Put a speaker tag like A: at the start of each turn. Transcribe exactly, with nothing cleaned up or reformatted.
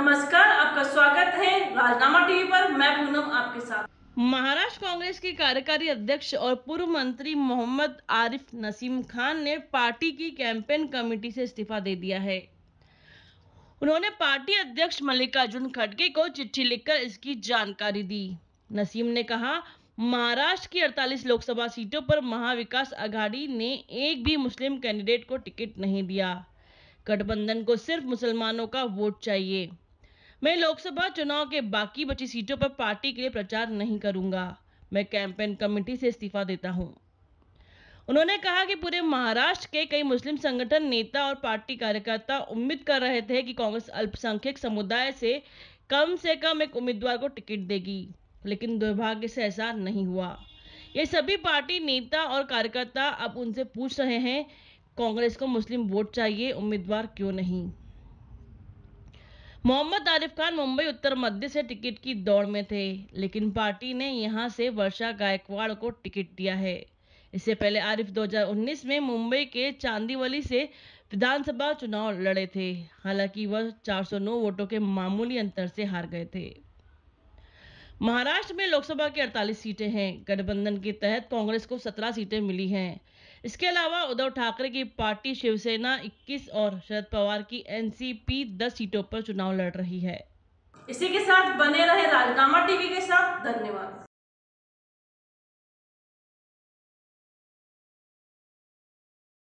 A: नमस्कार, आपका स्वागत है राजनामा टीवी पर। मैं पूनम आपके साथ।
B: महाराष्ट्र कांग्रेस के कार्यकारी अध्यक्ष और पूर्व मंत्री मोहम्मद आरिफ नसीम खान ने पार्टी की कैंपेन कमेटी से इस्तीफा दे दिया है। उन्होंने पार्टी अध्यक्ष मल्लिकार्जुन खड़गे को चिट्ठी लिखकर इसकी जानकारी दी। नसीम ने कहा, महाराष्ट्र की अड़तालीस लोकसभा सीटों पर महाविकास आघाड़ी ने एक भी मुस्लिम कैंडिडेट को टिकट नहीं दिया। गठबंधन को सिर्फ मुसलमानों का वोट चाहिए। मैं लोकसभा चुनाव के बाकी बची सीटों पर पार्टी के लिए प्रचार नहीं करूंगा। मैं कैंपेन कमेटी से इस्तीफा देता हूं। उन्होंने कहा कि पूरे महाराष्ट्र के कई मुस्लिम संगठन, नेता और पार्टी कार्यकर्ता उम्मीद कर रहे थे कि कांग्रेस अल्पसंख्यक समुदाय से कम से कम एक उम्मीदवार को टिकट देगी, लेकिन दुर्भाग्य से ऐसा नहीं हुआ। ये सभी पार्टी नेता और कार्यकर्ता अब उनसे पूछ रहे हैं, कांग्रेस को मुस्लिम वोट चाहिए, उम्मीदवार क्यों नहीं। मोहम्मद आरिफ खान मुंबई उत्तर मध्य से टिकट की दौड़ में थे, लेकिन पार्टी ने यहां से वर्षा गायकवाड़ को टिकट दिया है। इससे पहले आरिफ दो हज़ार उन्नीस में मुंबई के चांदीवली से विधानसभा चुनाव लड़े थे। हालांकि वह चार सौ नौ वोटों के मामूली अंतर से हार गए थे। महाराष्ट्र में लोकसभा की अड़तालीस सीटें हैं। गठबंधन के तहत कांग्रेस को सत्रह सीटें मिली हैं। इसके अलावा उद्धव ठाकरे की पार्टी शिवसेना इक्कीस और शरद पवार की एनसीपी दस सीटों पर चुनाव लड़ रही है।
A: इसी के साथ बने रहे राजनामा टीवी के साथ। धन्यवाद।